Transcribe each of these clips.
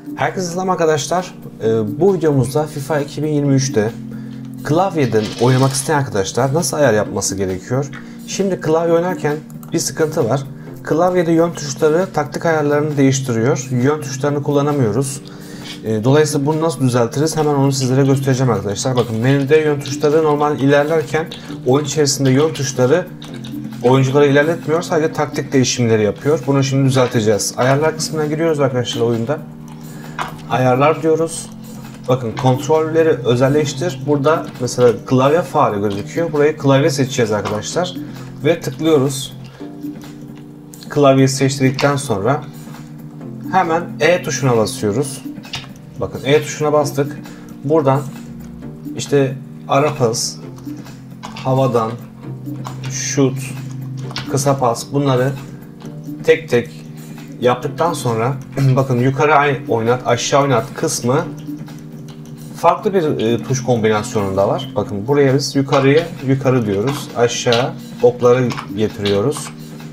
Herkese selam arkadaşlar. Bu videomuzda FIFA 2023'te klavyeden oynamak isteyen arkadaşlar nasıl ayar yapması gerekiyor? Şimdi klavye oynarken bir sıkıntı var. Klavyede yön tuşları taktik ayarlarını değiştiriyor. Yön tuşlarını kullanamıyoruz. Dolayısıyla bunu nasıl düzeltiriz? Hemen onu sizlere göstereceğim arkadaşlar. Bakın menüde yön tuşları normal ilerlerken oyun içerisinde yön tuşları oyuncuları ilerletmiyor. Sadece taktik değişimleri yapıyor. Bunu şimdi düzelteceğiz. Ayarlar kısmına giriyoruz arkadaşlar oyunda. Ayarlar diyoruz. Bakın kontrolleri özelleştir. Burada mesela klavye fare gözüküyor. Burayı klavye seçeceğiz arkadaşlar. Ve tıklıyoruz. Klavyeyi seçtirdikten sonra hemen E tuşuna basıyoruz. Bakın E tuşuna bastık. Buradan işte ara pas, havadan, şut, kısa pas bunları tek tek yaptıktan sonra bakın yukarı oynat, aşağı oynat kısmı farklı bir tuş kombinasyonunda var. Bakın buraya biz yukarıya yukarı diyoruz. Aşağı okları getiriyoruz.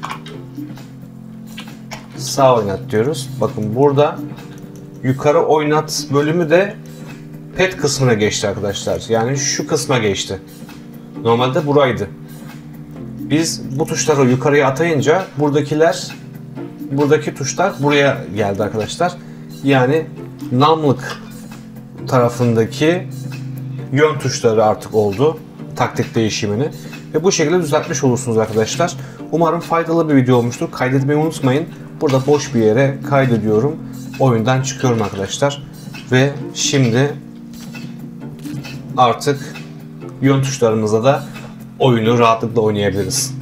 Sağ oynat diyoruz. Bakın burada yukarı oynat bölümü de pet kısmına geçti arkadaşlar. Yani şu kısma geçti. Normalde buraydı. Biz bu tuşları yukarıya atayınca buradaki tuşlar buraya geldi arkadaşlar. Yani namlık tarafındaki yön tuşları artık oldu taktik değişimini ve bu şekilde düzeltmiş olursunuz arkadaşlar. Umarım faydalı bir video olmuştur. Kaydetmeyi unutmayın. Burada boş bir yere kaydediyorum. Oyundan çıkıyorum arkadaşlar. Ve şimdi artık yön tuşlarımızla da oyunu rahatlıkla oynayabiliriz.